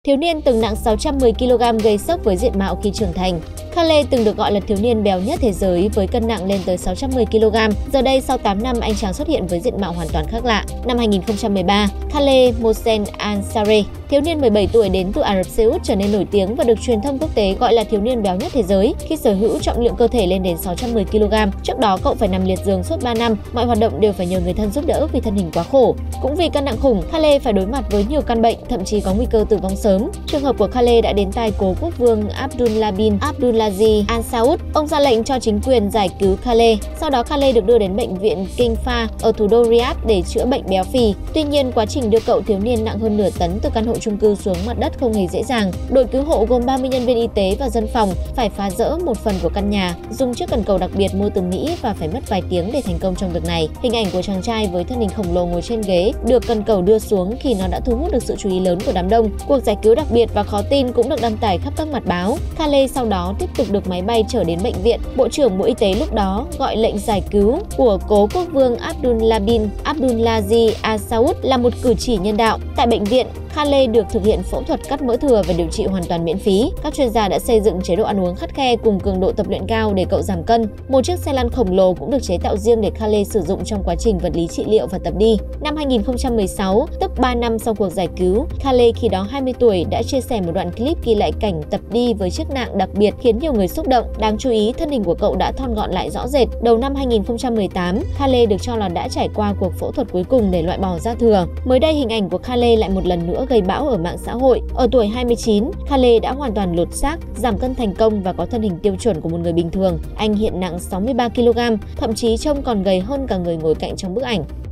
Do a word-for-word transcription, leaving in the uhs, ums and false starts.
thiếu niên từng nặng sáu trăm mười ki lô gam gây sốc với diện mạo khi trưởng thành. Khale từng được gọi là thiếu niên béo nhất thế giới với cân nặng lên tới sáu trăm mười ki lô gam. Giờ đây sau tám năm anh chàng xuất hiện với diện mạo hoàn toàn khác lạ. Năm hai nghìn không trăm mười ba, Khale Mohsen Ansari, thiếu niên mười bảy tuổi đến từ Ả Rập Xê Út trở nên nổi tiếng và được truyền thông quốc tế gọi là thiếu niên béo nhất thế giới khi sở hữu trọng lượng cơ thể lên đến sáu trăm mười ki lô gam. Trước đó cậu phải nằm liệt giường suốt ba năm, mọi hoạt động đều phải nhờ người thân giúp đỡ vì thân hình quá khổ. Cũng vì cân nặng khủng, Khale phải đối mặt với nhiều căn bệnh, thậm chí có nguy cơ tử vong sớm. Trường hợp của Khale đã đến tai cố quốc vương Abdullah bin Abdulaziz Al Saud. Ông ra lệnh cho chính quyền giải cứu Khale. Sau đó Khale được đưa đến bệnh viện King Fahd ở thủ đô Riyadh để chữa bệnh béo phì. Tuy nhiên, quá trình đưa cậu thiếu niên nặng hơn nửa tấn từ căn hộ chung cư xuống mặt đất không hề dễ dàng. Đội cứu hộ gồm ba mươi nhân viên y tế và dân phòng phải phá rỡ một phần của căn nhà, dùng chiếc cần cầu đặc biệt mua từ Mỹ và phải mất vài tiếng để thành công trong việc này. Hình ảnh của chàng trai với thân hình khổng lồ ngồi trên ghế được cần cầu đưa xuống khi nó đã thu hút được sự chú ý lớn của đám đông. Cuộc giải cứu đặc biệt và khó tin cũng được đăng tải khắp các mặt báo. Khale sau đó tiếp tục được máy bay chở đến bệnh viện. Bộ trưởng Bộ Y tế lúc đó gọi lệnh giải cứu của cố quốc vương Abdullah bin Abdulaziz Al Saud là một cử chỉ nhân đạo. Tại bệnh viện, Khale được thực hiện phẫu thuật cắt mỡ thừa và điều trị hoàn toàn miễn phí. Các chuyên gia đã xây dựng chế độ ăn uống khắt khe cùng cường độ tập luyện cao để cậu giảm cân. Một chiếc xe lăn khổng lồ cũng được chế tạo riêng để Khale sử dụng trong quá trình vật lý trị liệu và tập đi. Năm hai nghìn không trăm mười sáu, tức ba năm sau cuộc giải cứu, Khale khi đó hai mươi tuổi đã chia sẻ một đoạn clip ghi lại cảnh tập đi với chiếc nạng đặc biệt khiến nhiều người xúc động. Đáng chú ý, thân hình của cậu đã thon gọn lại rõ rệt. Đầu năm hai nghìn không trăm mười tám, Khale được cho là đã trải qua cuộc phẫu thuật cuối cùng để loại bỏ da thừa. Mới đây, hình ảnh của Khale lại một lần nữa gây bão ở mạng xã hội. Ở tuổi hai mươi chín, Khale đã hoàn toàn lột xác, giảm cân thành công và có thân hình tiêu chuẩn của một người bình thường. Anh hiện nặng sáu mươi ba ki lô gam, thậm chí trông còn gầy hơn cả người ngồi cạnh trong bức ảnh.